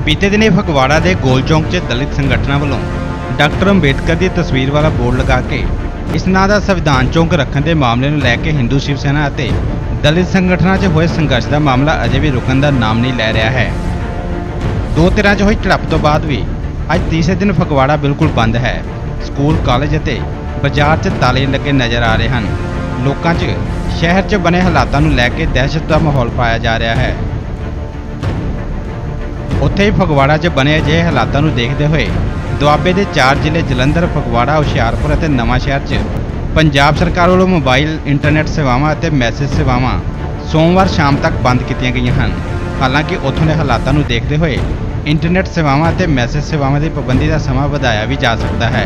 बीते दिने फगवाड़ा के गोल चौंक च दलित संगठनों वालों डॉक्टर अंबेडकर की तस्वीर वाला बोर्ड लगा के इस नां दा संविधान चौंक रखने के मामले को लैके हिंदू शिव सेना और दलित संगठनों च हुए संघर्ष का मामला अजे भी रुकन का नाम नहीं लै रहा है। दो धिरां च हुई झड़प तो बाद भी अज तीसरे दिन फगवाड़ा बिल्कुल बंद है। स्कूल कॉलेज और बाजार च ताले लगे नज़र आ रहे हैं। लोगों च शहर च बने हालातों को लैके दहशत का माहौल पाया जा रहा है। उत्थे ही फगवाड़ा च बने अजिहे हालातों को देखते हुए दुआबे के 4 जिले जलंधर, फगवाड़ा, हुशियारपुर और नवांशहर च पंजाब सरकार वालों मोबाइल इंटरनेट सेवावां और मैसेज सेवावां सोमवार शाम तक बंद की गई हैं। हालांकि उत्थों के हालातों को देखते हुए इंटरनेट सेवावां और मैसेज सेवावां की पाबंदी का समा बढ़ाया भी जा सकता है।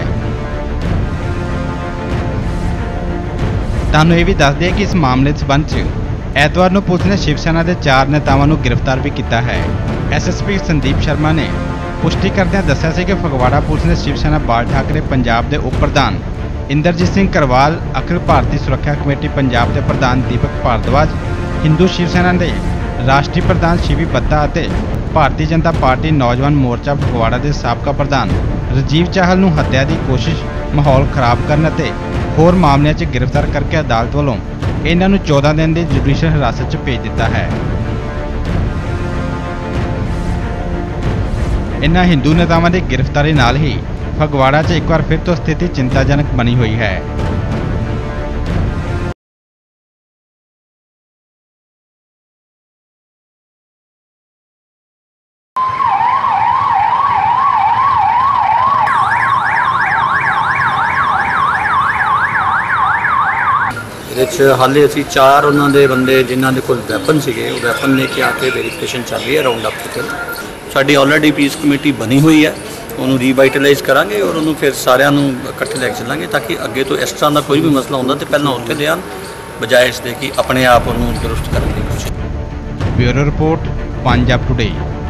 तुहानूं ये भी दस दें कि इस मामले संबंध ऐतवार को पुलिस ने शिव सेना के 4 नेतावां को गिरफ्तार भी किया है। SSP संदीप शर्मा ने पुष्टि करदਿਆਂ दस्सिਆ ਸੀ कि फगवाड़ा पुलिस ने शिव सेना बाल ठाकरे पंजाब के उप प्रधान इंद्रजीत सिंह करवाल, अखिल भारतीय सुरक्षा कमेटी पंजाब के प्रधान दीपक भारद्वाज, हिंदू शिव सेना के राष्ट्रीय प्रधान शिवी बत्ता और भारतीय जनता पार्टी नौजवान मोर्चा फगवाड़ा के साबका प्रधान राजीव चाहल को हत्या की कोशिश, माहौल खराब करने और होर मामलों में गिरफ्तार करके अदालत वालों इन्हों 14 दिन की जुडिशल हिरासत च भेज दिता है। इन्हां हिंदू नेतावां की गिरफ्तारी नाल ही फगवाड़ा च एक बार फिर तो स्थिति चिंताजनक बनी हुई है। हाले असी 4 उन्होंने बंदे जिन्हों के कोल वैपन से वैपन लेके आके वेरीफिकेशन चल रही है राउंड अप तक। साड़ी ऑलरेडी पीस कमेटी बनी हुई है, उन्होंने रीवाइटलाइज करांगे और उन्होंने फिर सारिਆਂ ਨੂੰ इकट्ठे लैके चलांगे ताकि अगे तो इस तरह का कोई भी मसला होंदा तो पहला उत्थे लियान बजाय इसके कि अपने आप उन्होंने दुरुस्त करने की कोशिश। Bureau report Punjab today.